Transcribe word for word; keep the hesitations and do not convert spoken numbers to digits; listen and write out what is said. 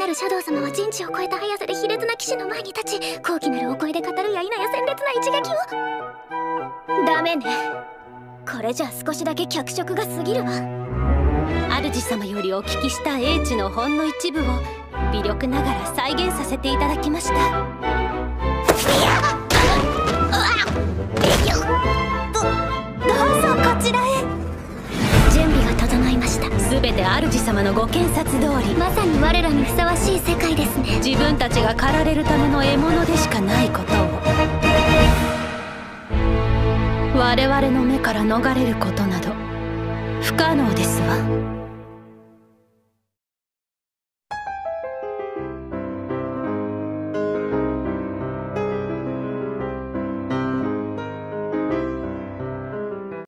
なるシャドウ様は人知を超えた速さで卑劣な騎士の前に立ち、高貴なるお声で語るや否や鮮烈な一撃を。ダメね、これじゃ少しだけ脚色が過ぎるわ。 主様よりお聞きした英知のほんの一部を微力ながら再現させていただきました。どどうぞこちらへ。 準備が整いました。 全て主様のご検察通り、 まさに我らにふさわしい世界ですね。 自分たちが狩られるための獲物でしかないことを。我々の目から逃れることなど不可能ですわ。